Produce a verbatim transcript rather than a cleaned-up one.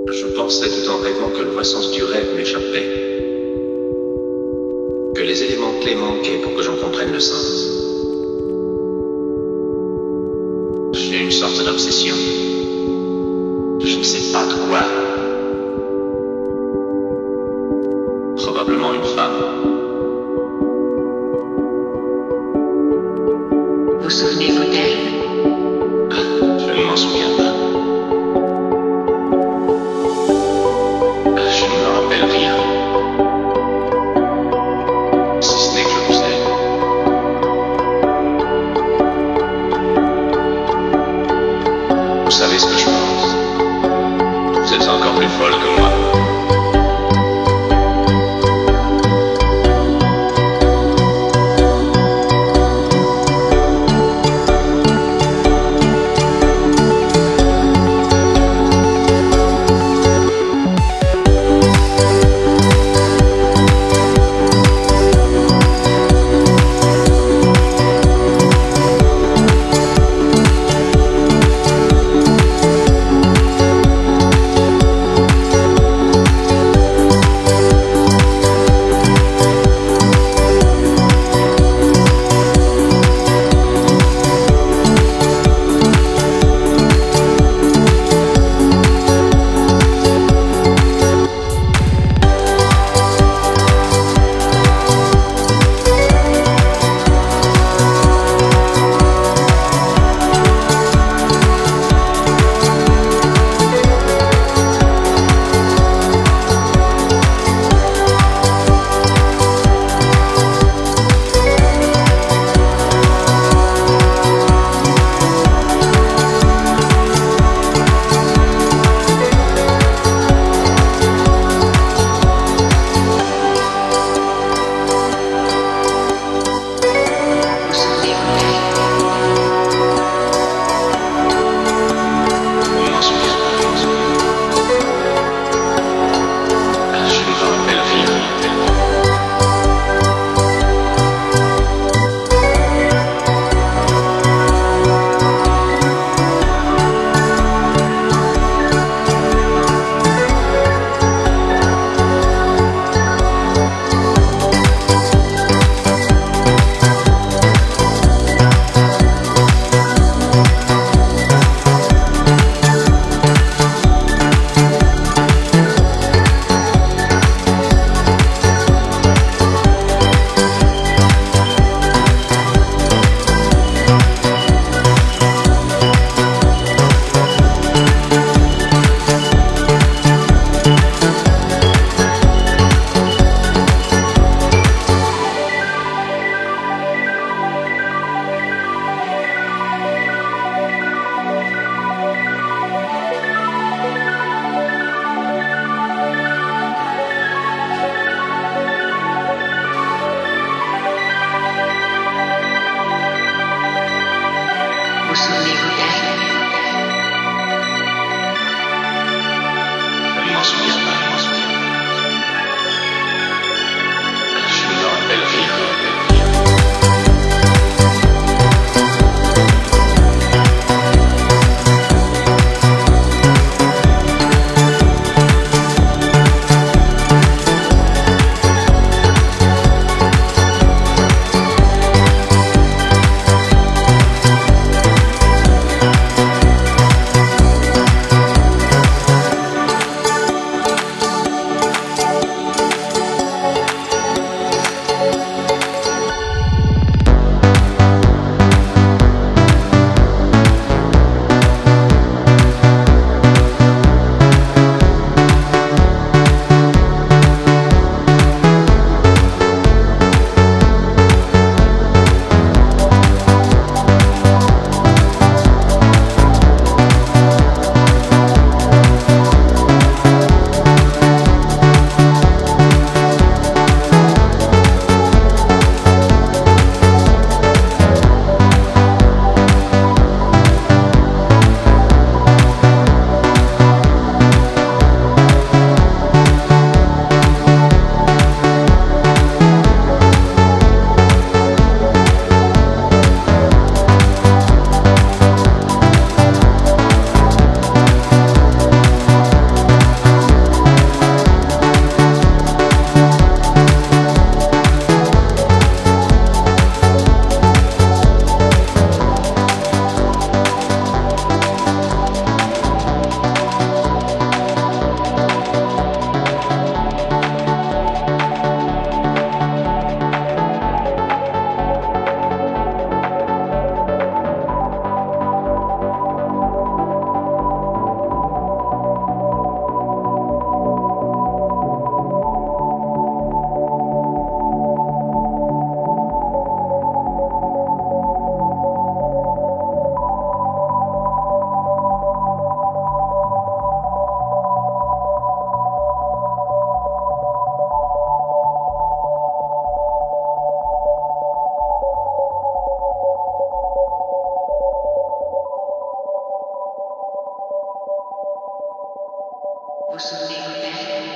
Je pensais tout en rêvant que le vrai sens du rêve m'échappait, que les éléments clés manquaient pour que j'en comprenne le sens. J'ai une sorte d'obsession. Je ne sais pas de quoi. Probablement une femme. Vous souvenez-vous d'elle? Je ne m'en souviens pas. Je ne me rappelle rien. Si ce n'est que je vous aime. Vous savez ce que je pense? Vous êtes encore plus folle que moi. Vous souvenez-vous d'elle?